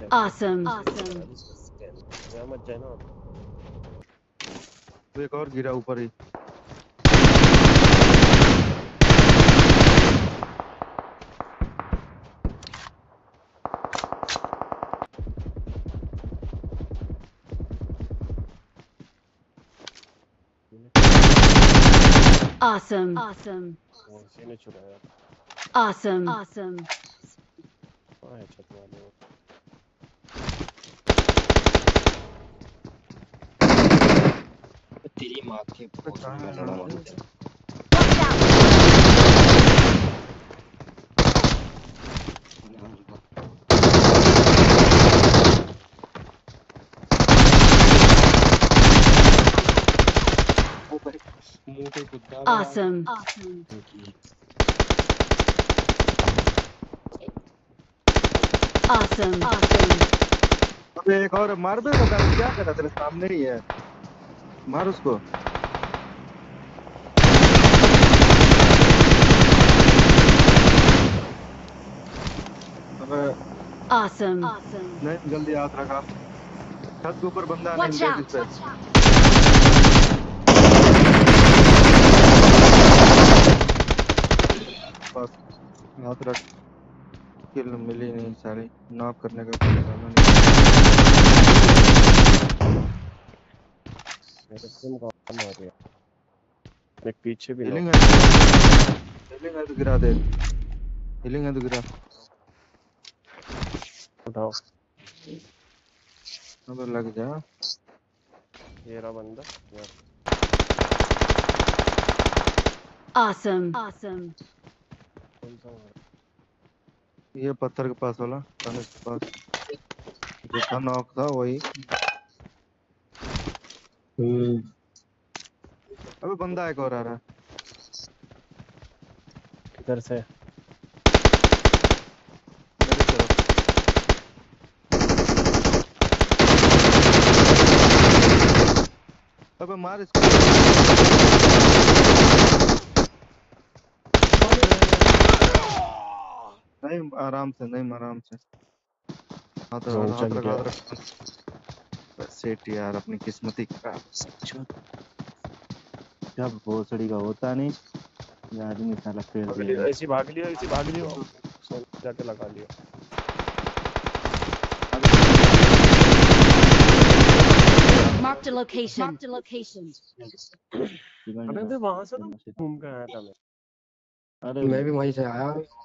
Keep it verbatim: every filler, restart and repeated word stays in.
Awesome. Awesome. मत जाए ना। तो एक और गिरा ऊपर ही। Awesome. Awesome. सीने छुड़ाया। Awesome. Awesome. हाँ है छत वाले। तेरी माँ के बहुत में लड़ा हुआ है। मुंह पे कुत्ता। Awesome. Awesome. Awesome. Awesome. अबे एक और मार दे बता क्या कर रहा तेरे सामने ही है। मार उसको। अबे Awesome. Awesome. नहीं जल्दी हाथ रखा। छत के ऊपर बंदा नहीं Watch देख out. इस पे। Watch out. बस हाथ रख। किल मिली नहीं सारी। नॉक करने का कोई सामान नहीं। मेरे सिम का काम हो रहा है। एक पीछे भी हीलिंग नॉक। है। हीलिंग है तो गिरा दे। हीलिंग है तो गिरा। उठाओ। अब लग जा। ये रहा बंदा। Awesome. Awesome. कौन सा है? ये पत्थर के पास वाला तनुष के पास जो था नॉक था वही। हम्म। अबे बंदा एक और आ रहा है। किधर से? मेरी तरफ। अबे मार इसको। नहीं आराम से नहीं आराम से। हाथ जोन हाथ चल रख गया। हाथ रख। सेठ यार अपनी किस्मत ही खराब। जब भोसड़ी का होता नहीं ये आदमी साला फेल भाग गया। लियो ऐसी भाग लियो ऐसी भाग लियो। सोन जाके लगा लियो। Marked a location. Marked a location. अबे वहां से तो घूम के आया था मैं। अरे मैं भी वहीं से आया।